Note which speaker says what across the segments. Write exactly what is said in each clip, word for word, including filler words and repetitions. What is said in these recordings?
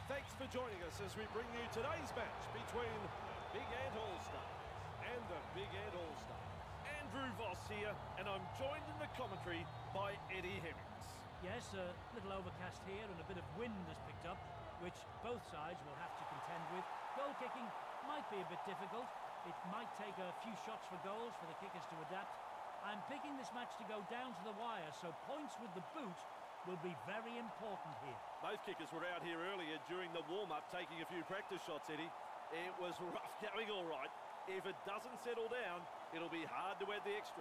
Speaker 1: Thanks for joining us as we bring you today's match between Big Ant All-Stars and the Big Ant All-Stars. Andrew Voss here, and I'm joined in the commentary by Eddie Hemmings.
Speaker 2: Yes, a little overcast here and a bit of wind has picked up, which both sides will have to contend with. Goal kicking might be a bit difficult. It might take a few shots for goals for the kickers to adapt. I'm picking this match to go down to the wire, so points with the boot will be very important here.
Speaker 1: Both kickers were out here earlier during the warm-up taking a few practice shots, Eddie. It was rough going all right. If it doesn't settle down, it'll be hard to add the extras.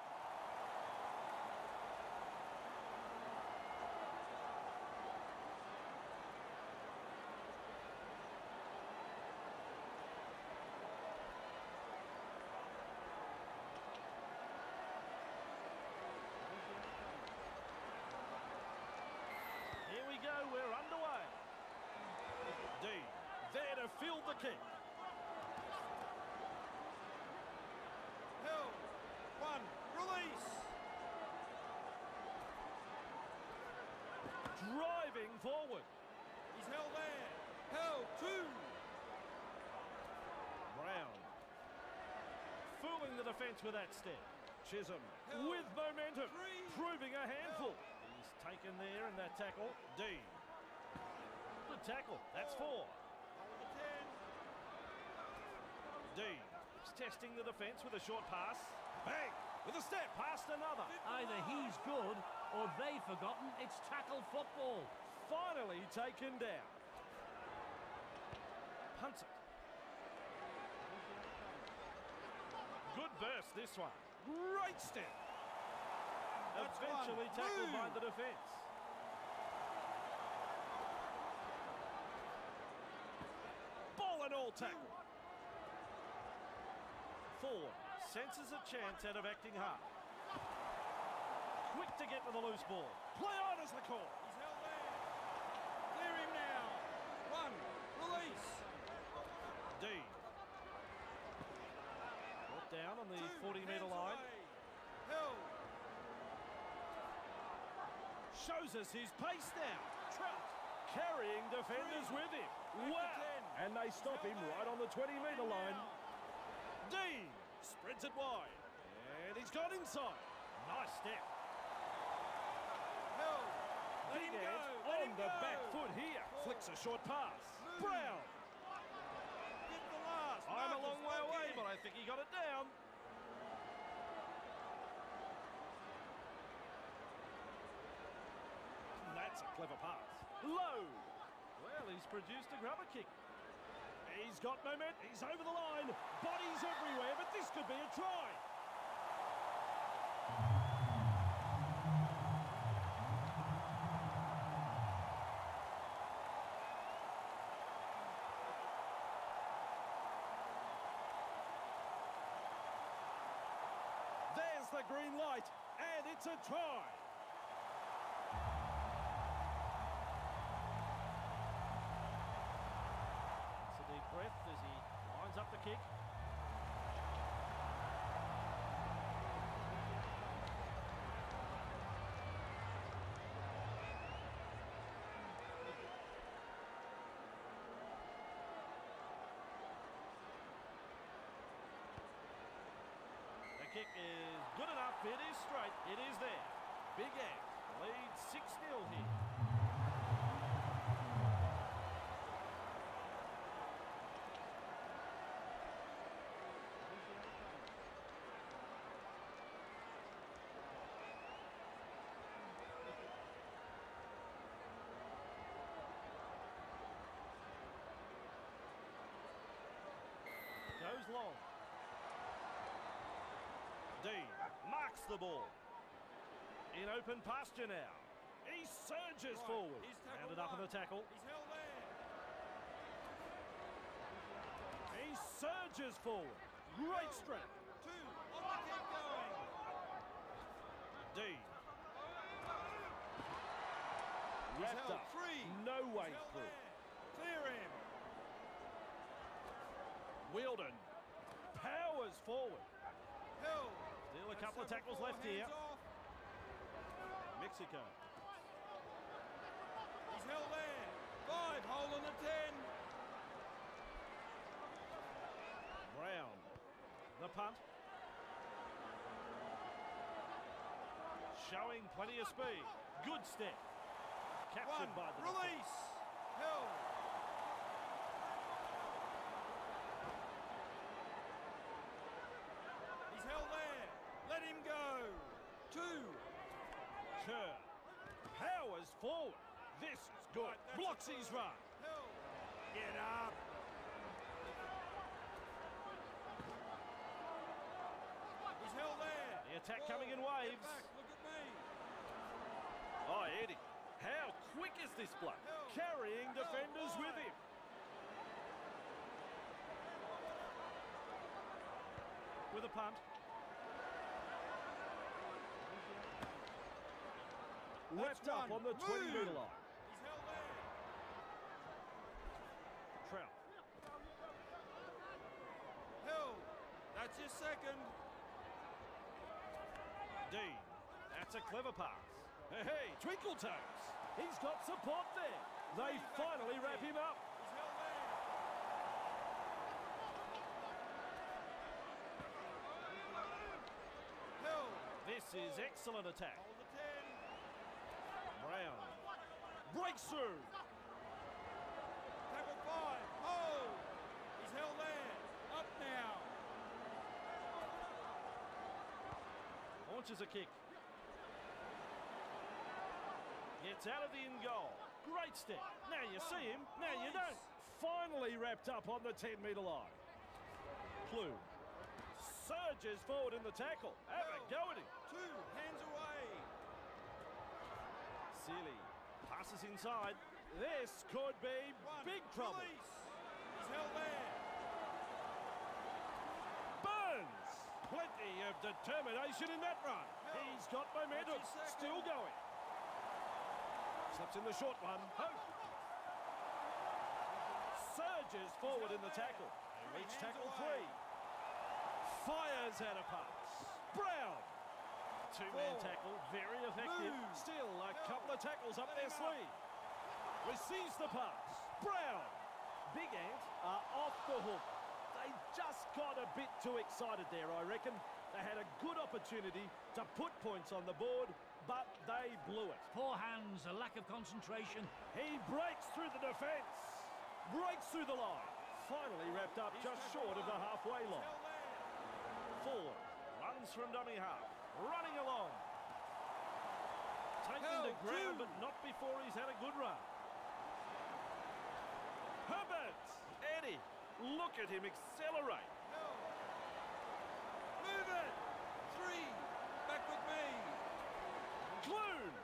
Speaker 1: Here we go, we're underway. D, there to field the kick.
Speaker 3: Held, one, release.
Speaker 1: Driving forward.
Speaker 3: He's held there. Held, two.
Speaker 1: Brown. Fooling the defence with that step. Chisholm
Speaker 3: Held.
Speaker 1: with momentum,
Speaker 3: Three.
Speaker 1: proving a handful.
Speaker 3: Held.
Speaker 1: He's taken there in that tackle. D. Good tackle, that's four.
Speaker 3: Hold the ten.
Speaker 1: D. He's testing the defence with a short pass. Bang! With a step past another.
Speaker 2: Either he's good or they've forgotten it's tackle football.
Speaker 1: Finally taken down. Punts it. Good burst this one. Great step.
Speaker 3: That's
Speaker 1: Eventually
Speaker 3: one.
Speaker 1: tackled
Speaker 3: Move.
Speaker 1: by the defence. Ball and all tackle. Ford senses a chance out of acting hard. Quick to get to the loose ball. Play on as the call.
Speaker 3: He's held there. Clear him now. One, release.
Speaker 1: D. Brought down on the
Speaker 3: Two,
Speaker 1: forty metre
Speaker 3: hands
Speaker 1: line.
Speaker 3: away. Held.
Speaker 1: Shows us his pace now. Trout carrying defenders
Speaker 3: Three.
Speaker 1: with him.
Speaker 3: Back to
Speaker 1: Wow.
Speaker 3: ten.
Speaker 1: And they stop him
Speaker 3: Held there.
Speaker 1: right on the twenty metre line.
Speaker 3: Now.
Speaker 1: D spreads it wide. And he's got inside. Nice step.
Speaker 3: Held. Let
Speaker 1: Big
Speaker 3: him
Speaker 1: Ant
Speaker 3: go. Let
Speaker 1: on
Speaker 3: him
Speaker 1: the
Speaker 3: go.
Speaker 1: back foot here.
Speaker 3: Four.
Speaker 1: Flicks a short pass.
Speaker 3: Move.
Speaker 1: Brown.
Speaker 3: Get the last.
Speaker 1: I'm a
Speaker 3: Marcus
Speaker 1: long way
Speaker 3: back
Speaker 1: away,
Speaker 3: in.
Speaker 1: but I think he got it down. That's a clever pass. Low. Well, he's produced a grubber kick. He's got momentum. He's over the line. Bodies everywhere, but this could be a try. There's the green light, and it's a try. Takes a deep breath as he lines up the kick. The kick is good enough. It is straight. It is there. Big Ant leads six nil here. Goes long. D marks the ball. In open pasture now. He surges
Speaker 3: Right.
Speaker 1: forward.
Speaker 3: He's tackled
Speaker 1: Rounded up in
Speaker 3: one.
Speaker 1: the tackle.
Speaker 3: He's held there.
Speaker 1: He surges forward. Great
Speaker 3: Held.
Speaker 1: strength.
Speaker 3: Two. On the kick going.
Speaker 1: D.
Speaker 3: He's
Speaker 1: Wrapped
Speaker 3: held.
Speaker 1: up.
Speaker 3: Three.
Speaker 1: No way
Speaker 3: He's held
Speaker 1: through.
Speaker 3: there. Clear him.
Speaker 1: Wielden powers forward.
Speaker 3: Held.
Speaker 1: Still a
Speaker 3: That's
Speaker 1: couple of
Speaker 3: seven
Speaker 1: tackles
Speaker 3: four,
Speaker 1: left here.
Speaker 3: hands off.
Speaker 1: Mexico.
Speaker 3: He's held there. Five, hole on the ten.
Speaker 1: Brown. The punt. Showing plenty of speed. Good step. Captured
Speaker 3: One,
Speaker 1: by the
Speaker 3: release. Held. He's held there. Let him go. Two.
Speaker 1: Kerr. Powers forward. This is good.
Speaker 3: Right, that's
Speaker 1: Blocks
Speaker 3: a
Speaker 1: his
Speaker 3: throw.
Speaker 1: run.
Speaker 3: Held. Get up. He's held there.
Speaker 1: The attack
Speaker 3: Ball.
Speaker 1: coming in
Speaker 3: Get
Speaker 1: waves.
Speaker 3: back. Look at me.
Speaker 1: Oh, Eddie. How quick is this bloke?
Speaker 3: Held.
Speaker 1: Carrying
Speaker 3: Held
Speaker 1: defenders with
Speaker 3: wide.
Speaker 1: him. With a punt. Wrapped up
Speaker 3: one.
Speaker 1: on the twenty metre
Speaker 3: Move.
Speaker 1: line.
Speaker 3: He's held there.
Speaker 1: Trout.
Speaker 3: Held. That's your second.
Speaker 1: Dean. That's a clever pass. Hey, hey, Twinkle Toes. He's got support there. They finally wrap him up.
Speaker 3: He's held there. Held.
Speaker 1: This is excellent attack.
Speaker 3: Hold the ten.
Speaker 1: Brown. Breaks through.
Speaker 3: Tackle five. Hold. He's held there. Up now.
Speaker 1: Launches a kick. Gets out of the in goal. Great step. Now you see him, now you don't. Finally wrapped up on the ten metre line. Clue. Surges forward in the tackle. Have a go at him.
Speaker 3: Two. Hands away.
Speaker 1: Sealy passes inside. This could be
Speaker 3: One.
Speaker 1: big trouble.
Speaker 3: Release. He's held there.
Speaker 1: Burns. Plenty of determination in that run. He's got momentum.
Speaker 3: That's his second.
Speaker 1: Still going. Slips in the short one. Hope. Surges forward in the tackle. They reach
Speaker 3: Hands
Speaker 1: tackle
Speaker 3: away.
Speaker 1: three. Fires out a pass. Brown. Two-man
Speaker 3: Four.
Speaker 1: tackle. Very effective.
Speaker 3: Move.
Speaker 1: Still a
Speaker 3: Go.
Speaker 1: couple of tackles up
Speaker 3: Let
Speaker 1: their
Speaker 3: him up.
Speaker 1: sleeve. Receives the pass. Brown. Big Ant are off the hook. They just got a bit too excited there, I reckon. They had a good opportunity to put points on the board, but they blew it.
Speaker 2: Poor hands, a lack of concentration.
Speaker 1: He breaks through the defence. Breaks through the line. Finally wrapped up
Speaker 3: He's
Speaker 1: just
Speaker 3: tackle
Speaker 1: short of the
Speaker 3: one.
Speaker 1: halfway
Speaker 3: He's
Speaker 1: line.
Speaker 3: held there.
Speaker 1: Forward. Runs from dummy half. Running along. Taking
Speaker 3: Held
Speaker 1: the ground,
Speaker 3: two.
Speaker 1: but not before he's had a good run. Herbert. Eddie. Look at him accelerate.
Speaker 3: Held. Move it. Three. Back with me.
Speaker 1: Clune.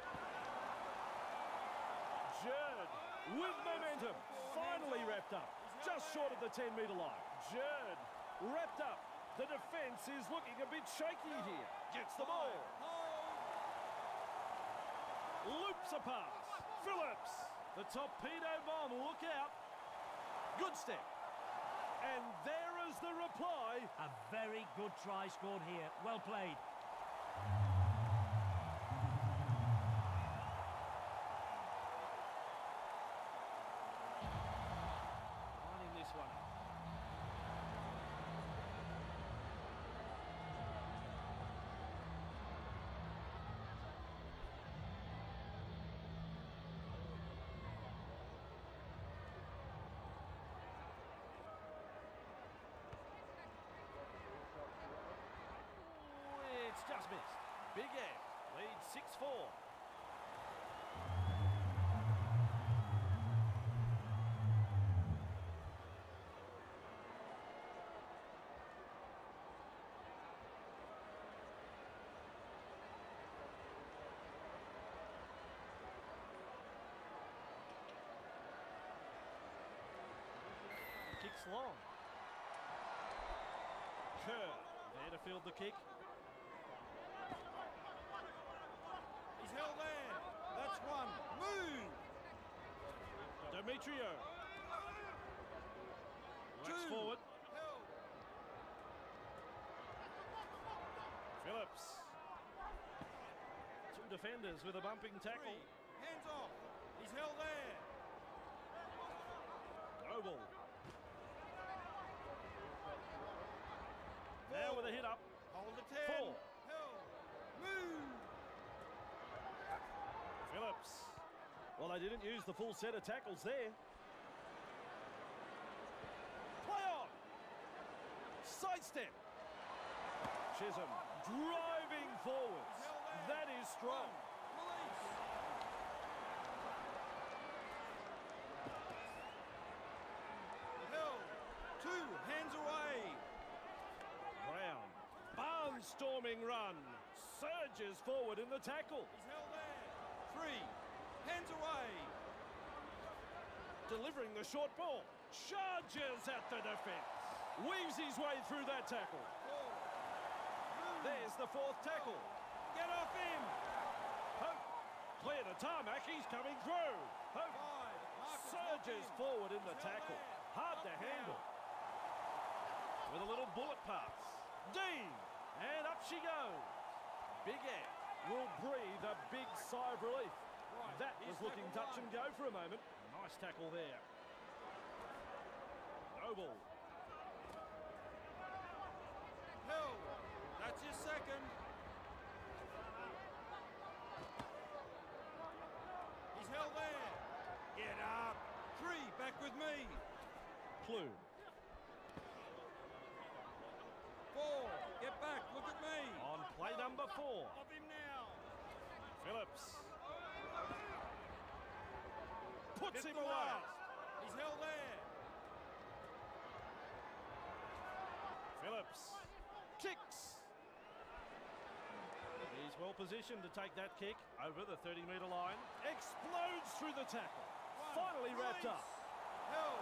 Speaker 1: Jerd with momentum. Finally wrapped up. Just short of the ten metre line. Jerd wrapped up. The defence is looking a bit shaky here. Gets the ball.
Speaker 3: Hold.
Speaker 1: Loops a pass. Phillips. The torpedo bomb. Look out. Good step. And there is the reply.
Speaker 2: A very good try scored here. Well played.
Speaker 1: Lining this one up. It's just missed. Big Ant leads six four. Kicks long. Kerr there to field the kick.
Speaker 3: He's held there. That's one. Move.
Speaker 1: Demetrio. Works
Speaker 3: Two.
Speaker 1: forward.
Speaker 3: Held.
Speaker 1: Phillips. Two defenders with a bumping tackle.
Speaker 3: Three. Hands off. He's held there.
Speaker 1: Noble. Now with a hit up.
Speaker 3: Hold the ten.
Speaker 1: Four.
Speaker 3: Held. Move.
Speaker 1: Phillips. Well, they didn't use the full set of tackles there. Play on. Sidestep. Chisholm driving forwards. That is strong.
Speaker 3: Release. Held. Two. Hands away.
Speaker 1: Brown. Barnstorming run. Surges forward in the tackle.
Speaker 3: He's held there. Three. Hands away.
Speaker 1: Delivering the short ball. Charges at the defence. Weaves his way through that tackle.
Speaker 3: Four. Move.
Speaker 1: There's the fourth tackle.
Speaker 3: Get off him.
Speaker 1: Hope. Clear to tarmac. He's coming through. Hope.
Speaker 3: Five. Marcus
Speaker 1: Surges
Speaker 3: locked in.
Speaker 1: forward in the
Speaker 3: He's held
Speaker 1: tackle.
Speaker 3: there.
Speaker 1: Hard to
Speaker 3: Knocked
Speaker 1: handle.
Speaker 3: down.
Speaker 1: With a little bullet pass. Dean. And up she goes. Big Ant will breathe a big sigh of relief.
Speaker 3: Right.
Speaker 1: That
Speaker 3: Here's
Speaker 1: was looking
Speaker 3: tackle
Speaker 1: touch
Speaker 3: one.
Speaker 1: and go for a moment. Nice tackle there. Noble.
Speaker 3: Held. That's your second. He's held there. Get up. Three. Back with me.
Speaker 1: Clue.
Speaker 3: Four. Get back. Look at me.
Speaker 1: On play number four.
Speaker 3: Off him now.
Speaker 1: Phillips. Puts
Speaker 3: Get
Speaker 1: him
Speaker 3: the
Speaker 1: away.
Speaker 3: last. He's held there.
Speaker 1: Phillips. Kicks. He's well positioned to take that kick over the thirty metre line. Explodes through the tackle.
Speaker 3: One.
Speaker 1: Finally wrapped
Speaker 3: Release.
Speaker 1: up.
Speaker 3: Held.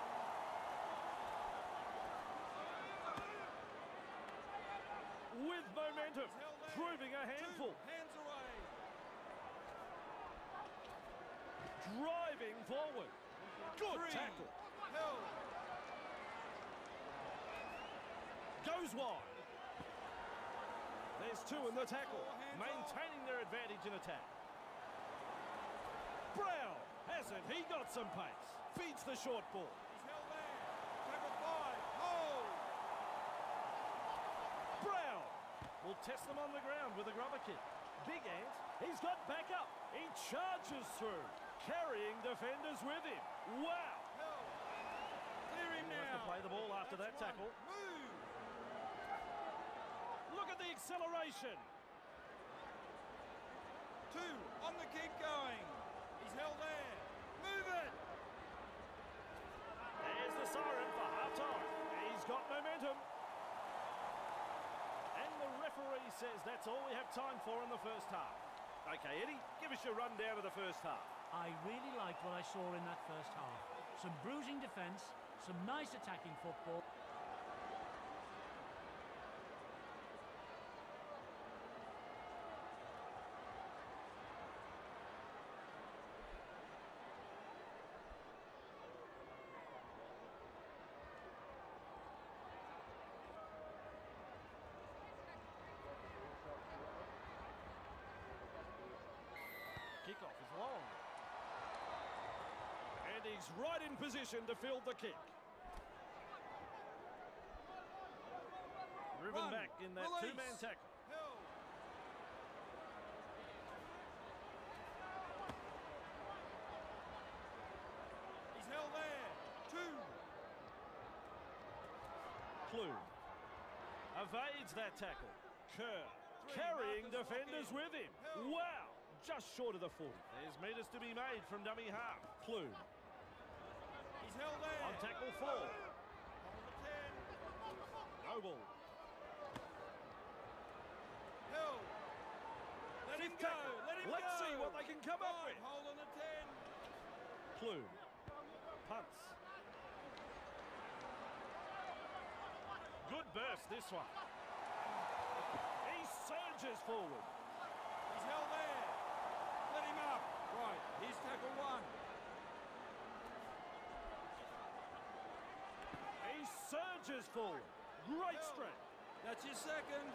Speaker 1: With momentum.
Speaker 3: He's held there.
Speaker 1: Proving a handful.
Speaker 3: Two. Hands away.
Speaker 1: Driving forward. Good
Speaker 3: Three.
Speaker 1: tackle.
Speaker 3: Held.
Speaker 1: Goes wide. There's two in the tackle.
Speaker 3: Four hands
Speaker 1: Maintaining their advantage in attack. Brown. Hasn't he got some pace? Feeds the short ball.
Speaker 3: He's held there. Tackle five. Hold.
Speaker 1: Brown will test them on the ground with a grubber kick. Big Ant, he's got back up. He charges through, carrying defenders with him. Wow.
Speaker 3: Held. Clear him
Speaker 1: He'll have
Speaker 3: now.
Speaker 1: to play the ball after that
Speaker 3: That's
Speaker 1: tackle.
Speaker 3: one. Move.
Speaker 1: Look at the acceleration.
Speaker 3: Two. On the keep going. He's held there. Move it.
Speaker 1: There's the siren for half-time. He's got momentum. And the referee says that's all we have time for in the first half. Okay, Eddie, give us your rundown of the first half.
Speaker 2: I really liked what I saw in that first half. Some bruising defence, some nice attacking football.
Speaker 1: Kickoff is long. And he's right in position to field the kick. Driven
Speaker 3: Run.
Speaker 1: back in that
Speaker 3: Release.
Speaker 1: two-man tackle.
Speaker 3: Held. He's held there. Two.
Speaker 1: Clue. Evades that tackle. Kerr
Speaker 3: Three.
Speaker 1: carrying
Speaker 3: Marcus
Speaker 1: defenders
Speaker 3: lock in.
Speaker 1: with him.
Speaker 3: Held.
Speaker 1: Wow. Just short of the forty. There's metres to be made from dummy half. Clue.
Speaker 3: He's held there.
Speaker 1: On tackle four.
Speaker 3: On the ten.
Speaker 1: Noble.
Speaker 3: Held. Let him
Speaker 1: Fifth
Speaker 3: go.
Speaker 1: tackle.
Speaker 3: Let him
Speaker 1: Let's
Speaker 3: go.
Speaker 1: see what they can come up
Speaker 3: Five.
Speaker 1: with.
Speaker 3: Hold on the ten.
Speaker 1: Clue. Punts. Good burst, this one. He surges forward.
Speaker 3: He's held there. Let him up. Right. Here's tackle one.
Speaker 1: He surges forward. Great
Speaker 3: Held.
Speaker 1: strength.
Speaker 3: That's your second.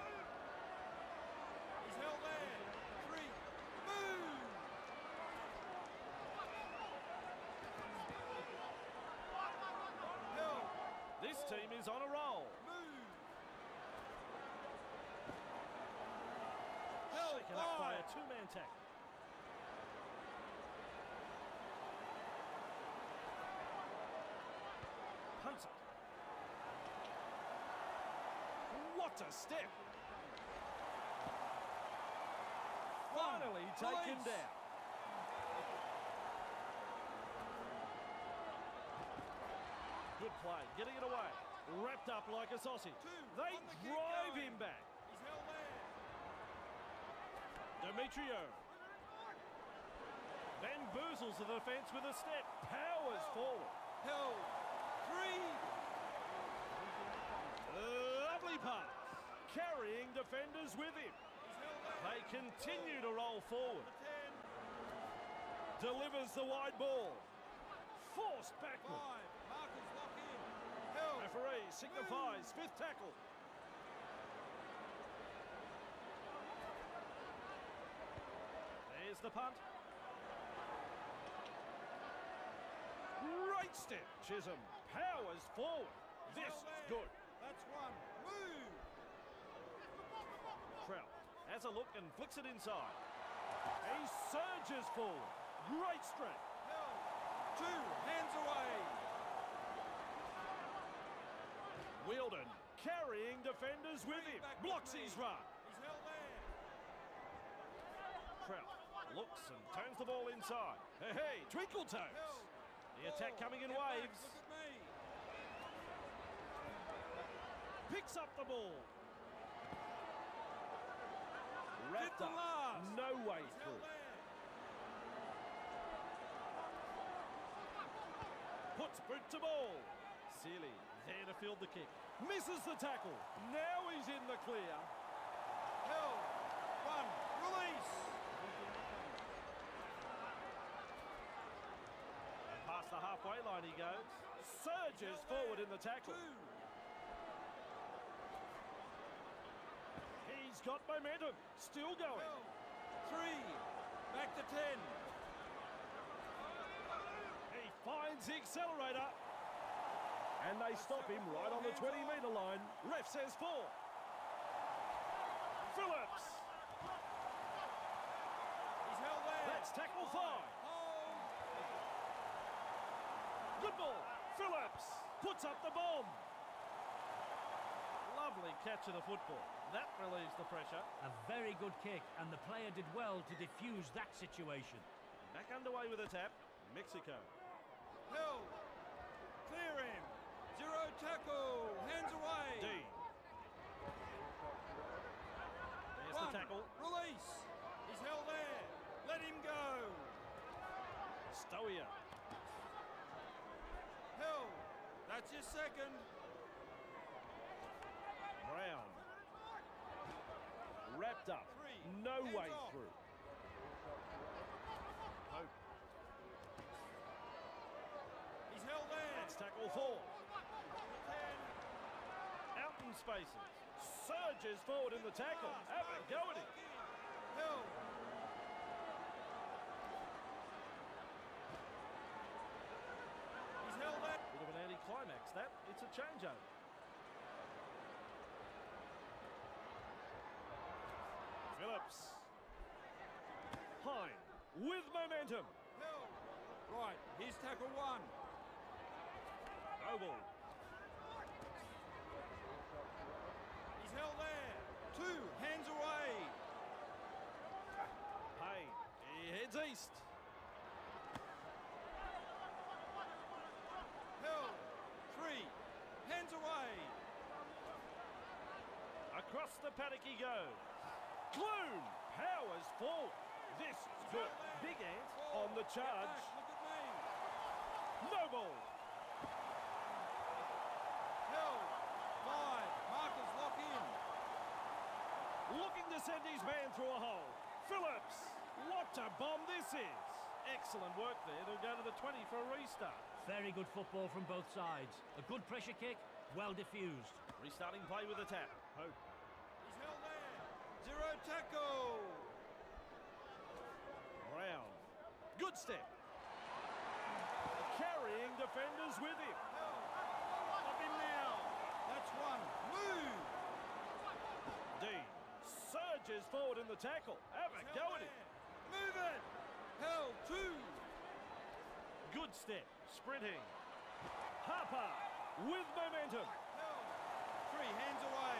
Speaker 3: He's held there. Three. Move.
Speaker 1: Taken up by a two-man tackle. Punts it. What a step! Finally taken
Speaker 3: Release.
Speaker 1: down. Good play, getting it away. Wrapped up like a sausage.
Speaker 3: Two,
Speaker 1: They
Speaker 3: on the kick
Speaker 1: drive
Speaker 3: going.
Speaker 1: him back.
Speaker 3: He's held there.
Speaker 1: Demetrio. Bamboozles the defence with a step. Powers
Speaker 3: Held.
Speaker 1: forward.
Speaker 3: Held. Three.
Speaker 1: Lovely pass. Carrying defenders with him.
Speaker 3: He's held there.
Speaker 1: They continue to roll forward.
Speaker 3: The ten.
Speaker 1: Delivers the wide ball. Forced backward.
Speaker 3: Five. Markers lock in. Held.
Speaker 1: Referee signifies fifth tackle. There's the punt. Great step. Chisholm powers forward.
Speaker 3: He's
Speaker 1: This
Speaker 3: held
Speaker 1: is
Speaker 3: there.
Speaker 1: good.
Speaker 3: That's one. Move.
Speaker 1: Trout has a look and flicks it inside. He surges forward. Great strength.
Speaker 3: Held. Two. Hands away.
Speaker 1: Wielden carrying defenders with him.
Speaker 3: Back
Speaker 1: Blocks
Speaker 3: with me.
Speaker 1: his run.
Speaker 3: He's held there.
Speaker 1: Trout looks and turns the ball inside. Hey, hey, twinkle toes.
Speaker 3: Held.
Speaker 1: The attack
Speaker 3: Ball.
Speaker 1: coming in
Speaker 3: Get back.
Speaker 1: waves.
Speaker 3: Look at me.
Speaker 1: Picks up the ball. Wrapped
Speaker 3: Fifth and
Speaker 1: up.
Speaker 3: last.
Speaker 1: No way
Speaker 3: He's
Speaker 1: through.
Speaker 3: held there.
Speaker 1: Puts boot to ball. Sealy there to field the kick. Misses the tackle. Now he's in the clear.
Speaker 3: Held. One. Release.
Speaker 1: Past the halfway line he goes. Surges forward in the tackle.
Speaker 3: Two.
Speaker 1: He's got momentum. Still going.
Speaker 3: Held. Three. Back to ten.
Speaker 1: He finds the accelerator. And they stop him right on the twenty metre line. Ref says four. Phillips.
Speaker 3: He's held there.
Speaker 1: That's tackle five.
Speaker 3: Hold.
Speaker 1: Good ball. Phillips puts up the bomb. Lovely catch of the football. That relieves the pressure.
Speaker 2: A very good kick, and the player did well to defuse that situation.
Speaker 1: Back underway with a tap. Mexico.
Speaker 3: Held. Clear him. Zero tackle. Hands away.
Speaker 1: Dean. There's
Speaker 3: One.
Speaker 1: the tackle.
Speaker 3: Release. He's held there. Let him go.
Speaker 1: Stoia.
Speaker 3: Held. That's your second.
Speaker 1: Brown. Wrapped up.
Speaker 3: Three.
Speaker 1: No
Speaker 3: Hands
Speaker 1: way
Speaker 3: off.
Speaker 1: through. Hope.
Speaker 3: He's held there.
Speaker 1: That's tackle four.
Speaker 3: Ten.
Speaker 1: Out in spaces. Surges forward in the tackle. Have a go at him.
Speaker 3: Held. He's held there.
Speaker 1: Bit of an anti-climax that. It's a changeover. Phillips. Hine with momentum.
Speaker 3: Held. Right. Here's tackle one.
Speaker 1: Noble.
Speaker 3: He's held there. Two. Hands away.
Speaker 1: Payne. He heads east.
Speaker 3: Held. Three. Hands away.
Speaker 1: Across the paddock he goes. Clune powers forward. This is good. Big Ant on the
Speaker 3: Get
Speaker 1: charge.
Speaker 3: back. Look at me.
Speaker 1: Noble.
Speaker 3: Held. Five. Markers lock in.
Speaker 1: Looking to send his man through a hole. Phillips. What a bomb this is. Excellent work there. They'll go to the twenty for a restart.
Speaker 2: Very good football from both sides. A good pressure kick, well diffused.
Speaker 1: Restarting play with a tap. Hope.
Speaker 3: He's held there. Zero tackle.
Speaker 1: Brown. Good step. Carrying defenders with him.
Speaker 3: Held. Up in now. That's one. Move.
Speaker 1: Dean surges forward in the tackle. Have a
Speaker 3: He's
Speaker 1: go
Speaker 3: held
Speaker 1: at him.
Speaker 3: there. Move it. Held two.
Speaker 1: Good step. Sprinting. Harper with momentum.
Speaker 3: Held. Three hands away.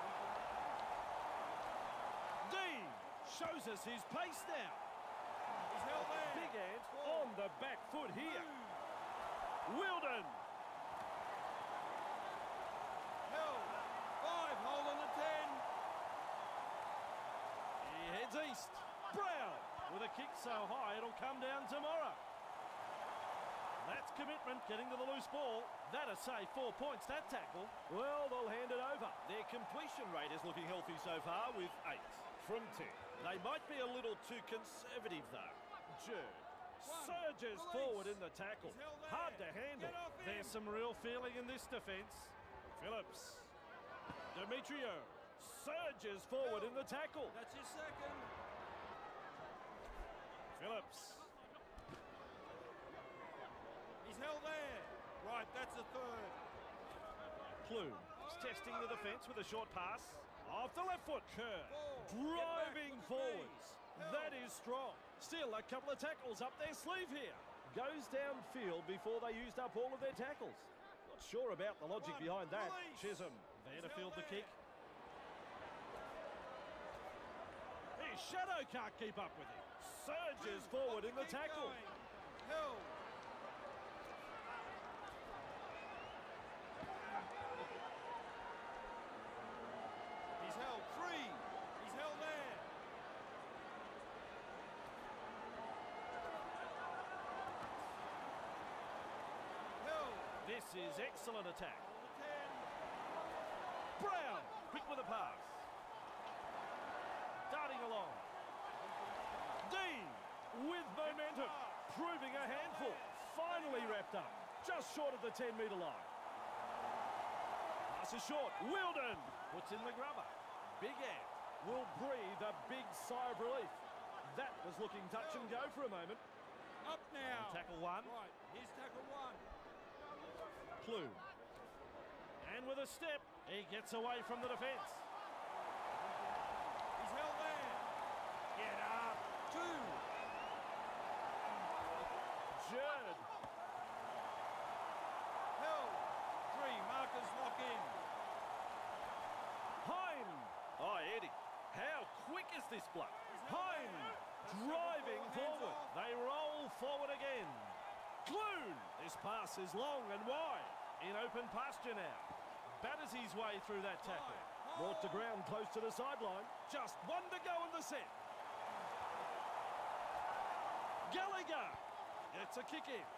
Speaker 1: Dean shows us his pace now.
Speaker 3: He's held there.
Speaker 1: Big Ant
Speaker 3: Four.
Speaker 1: on the back foot here.
Speaker 3: Move.
Speaker 1: Wilden.
Speaker 3: Held. Five. Hole in the ten.
Speaker 1: He heads east. Brown with a kick so high it'll come down tomorrow. That's commitment, getting to the loose ball. That'll say four points, that tackle. Well, they'll hand it over. Their completion rate is looking healthy so far with eight from ten. They might be a little too conservative, though. Jerd surges
Speaker 3: Release.
Speaker 1: forward in the tackle.
Speaker 3: He's held there.
Speaker 1: Hard to handle.
Speaker 3: Get off him.
Speaker 1: There's some real feeling in this defence. Phillips. Demetrio surges forward in the tackle.
Speaker 3: That's your second.
Speaker 1: Phillips.
Speaker 3: He's held there. Right, that's the third.
Speaker 1: Plume is testing the defence with a short pass. Off the left foot, Kerr.
Speaker 3: Ball.
Speaker 1: Driving
Speaker 3: Get back, look at
Speaker 1: forwards.
Speaker 3: these.
Speaker 1: That is strong. Still a couple of tackles up their sleeve here. Goes downfield before they used up all of their tackles. Not sure about the logic
Speaker 3: One.
Speaker 1: behind that.
Speaker 3: Release.
Speaker 1: Chisholm there to
Speaker 3: He's
Speaker 1: field
Speaker 3: held
Speaker 1: the
Speaker 3: there.
Speaker 1: kick. His shadow can't keep up with him. Surges
Speaker 3: Two.
Speaker 1: forward
Speaker 3: Got
Speaker 1: in
Speaker 3: to
Speaker 1: the
Speaker 3: keep
Speaker 1: tackle.
Speaker 3: going. Held. He's held. Three. He's held there. Held.
Speaker 1: This is excellent attack.
Speaker 3: On the ten.
Speaker 1: Brown, quick with a pass. Darting along. Dean with momentum, proving a handful. Finally wrapped up, just short of the ten metre line. Pass is short. Wilden puts in the grubber. Big Ant will breathe a big sigh of relief. That was looking touch and go for a moment.
Speaker 3: Up now.
Speaker 1: Tackle one.
Speaker 3: Right. Here's tackle one.
Speaker 1: Plume. And with a step, he gets away from the defence.
Speaker 3: He's held there.
Speaker 1: Get up.
Speaker 3: Two.
Speaker 1: Jerd.
Speaker 3: Held. Three. Markers lock in.
Speaker 1: Hine. Oh, Eddie. How quick is this bloke? Hine driving forward. They roll forward again. Clune. This pass is long and wide. In open pasture now. Batters his way through that tackle. Brought to ground close to the sideline. Just one to go in the set. Gallagher gets a kick in.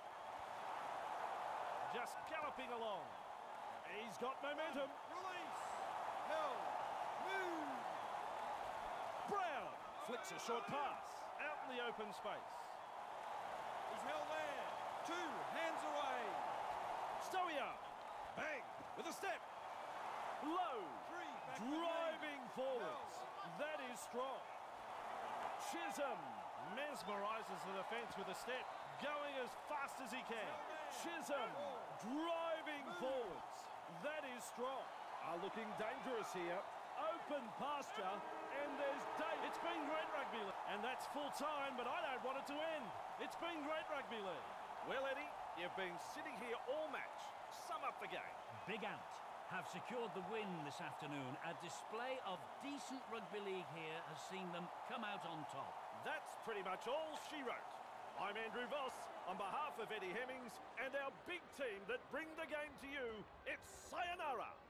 Speaker 1: Just galloping along. He's got momentum.
Speaker 3: Release. Held. Move.
Speaker 1: Brown flicks a short pass out in the open space.
Speaker 3: He's held there. Two. Hands away.
Speaker 1: Stoia, bang, with a step. Low,
Speaker 3: Three. Back
Speaker 1: driving forwards. That is strong. Chisholm mesmerises the defence with a step, going as fast as he can. Chisholm driving forwards. That is strong. Are looking dangerous here. Open pasture, and there's Dave. It's been great rugby league, and that's full time, but I don't want it to end. It's been great rugby league. Well, Eddie, you've been sitting here all match. Sum up the game.
Speaker 2: Big Ant have secured the win this afternoon. A display of decent rugby league here has seen them come out on top.
Speaker 1: That's pretty much all she wrote. I'm Andrew Voss. On behalf of Eddie Hemmings and our big team that bring the game to you, it's sayonara.